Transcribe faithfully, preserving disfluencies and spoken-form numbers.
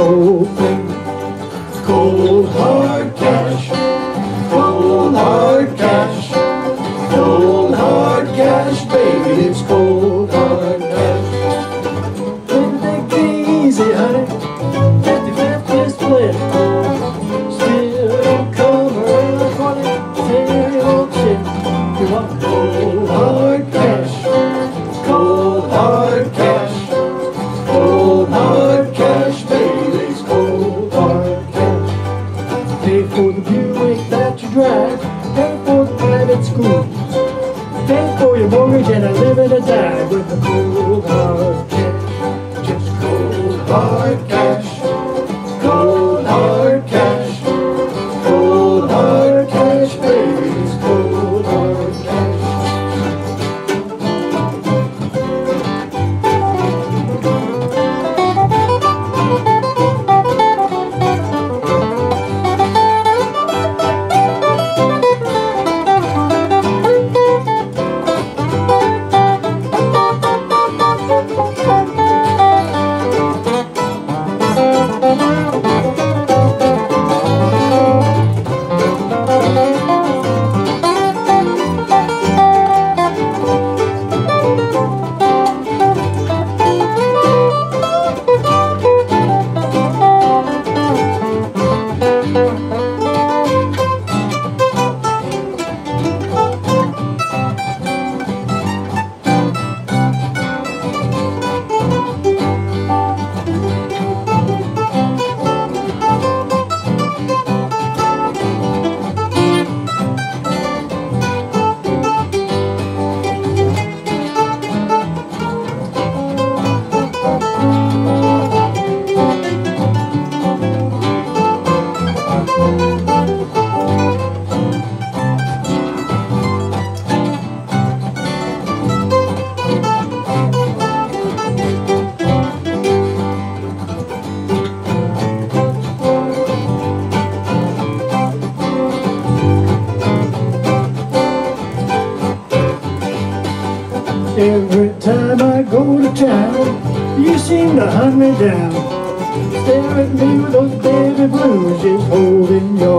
whole thing. Cold hard cash, cold hard cash, cold hard cash, baby, it's cold hard cash. Don't take it easy, honey, fifty-fifty split. Still don't come around twenty, ten old shit. You want cold hard cash, cold hard cash, cold hard cash, baby, it's cold hard cash. Pay for the Buick that you drive, pay for the private school, pay for your mortgage and a live and a die with the cold hard cash. Just cold hard cash, cold hard cash, cold hard cash, baby, it's cold hard cash. Every time I go to town, you seem to hunt me down. Stare at me with those baby blues, just holding your